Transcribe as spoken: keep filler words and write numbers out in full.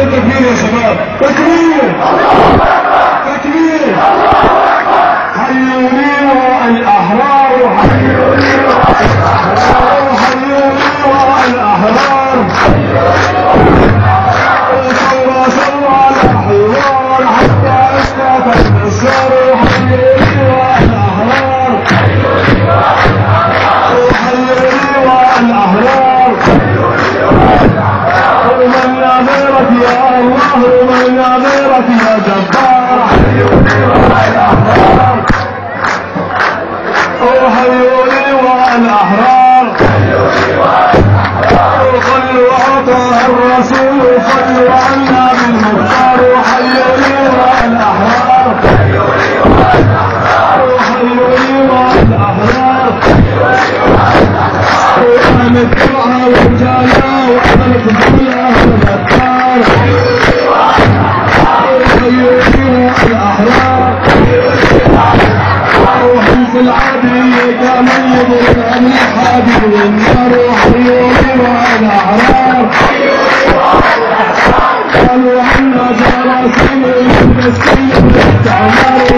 تكبير يا شباب، تكبير تكبير. حيوني الأحرار، حيوني الأحرار، حيوني الأحرار. ثورة ثورة الأحرار حتى أسقط النصر. حيوني الأحرار، حيوني الأحرار. ومن ناظرك يا الله، ومن ناظرك يا جبار. حيوني الأحرار، وحيوني والأحرار. وصلوا على الرسول، وصلوا عنا بالمختار. وحيوني والأحرار، وحيوني والأحرار. وأنا الدعاء والجانا، وأنا الفضولة والأبطال. وحيوني والأحرار. وحمص العادي كمن يضرب عن الحادي والنار. وحيوني والأحرار، قالوا عنا جراثيم المسكين والاستعمار.